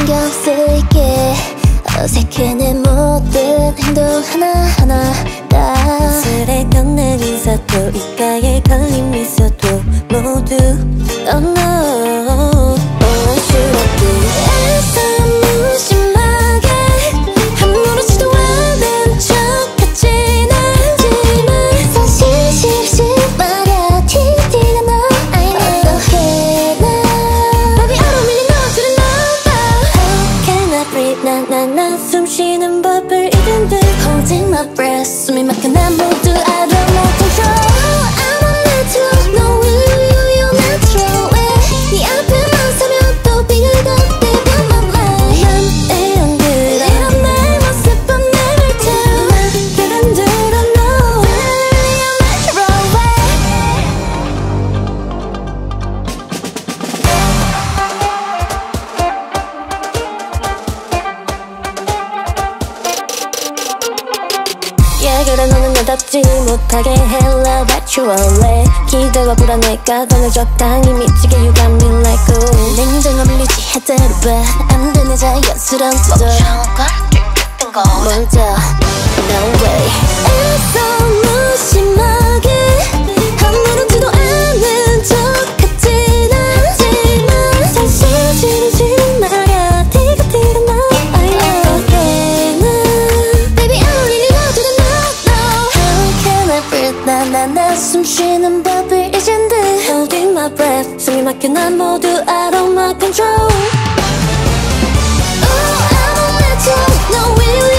신경 쓸게. 어색해 내 모든 행동 하나하나 다 술에 걷는 인사도 입가에 걸린 미소도 모두 Oh no What should I do? 애써 무심하게 아무렇지도 않은 척하진 않지만 사실 싫지 말야 티티가 나 어떡해 나 Baby I don't really know till I know. How can I breathe 나 숨쉬는 법을 잃은 듯 Holding my breath 숨이 막혀 난 모두 out of my control. I'm unnatural No you're natural 왜 네 앞에만 서면 또 빙을 걷대 변한 말 난 이런 듯 이런 내 모습은 never tell 난 그런 듯 I know You're natural way. Yeah 그래 너는 나답지 못하게 해 love naturally 기대와 불안해가 던을 적당히 미치게 You got me like ooh 냉정함을 유지해 대로봐 안 되네 자연스러운 투정 멀자 No way 애써 무심하게 아무렇지도 않은 척하진 않지만 사실 지르지 말야 티가 나 어떡해 나 Baby I don't really know till I know. How can I breathe 나 숨쉬는 법을 잊은 듯 Holding my breath 숨이 막혀 난 모두 out of my control Oh I'm unnatural No really